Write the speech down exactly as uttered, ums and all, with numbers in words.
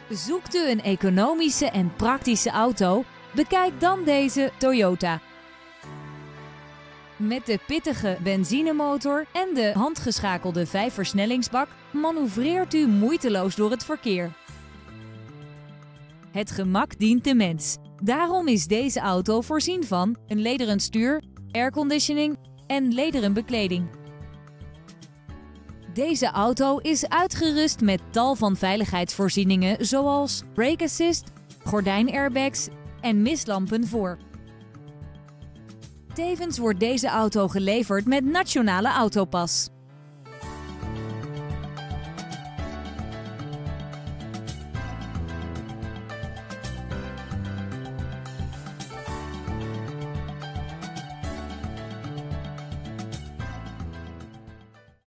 Zoekt u een economische en praktische auto? Bekijk dan deze Toyota. Met de pittige benzinemotor en de handgeschakelde vijfversnellingsbak manoeuvreert u moeiteloos door het verkeer. Het gemak dient de mens. Daarom is deze auto voorzien van een lederen stuur, airconditioning en lederen bekleding. Deze auto is uitgerust met tal van veiligheidsvoorzieningen zoals brake assist, gordijnairbags en mistlampen voor. Tevens wordt deze auto geleverd met Nationale Autopas.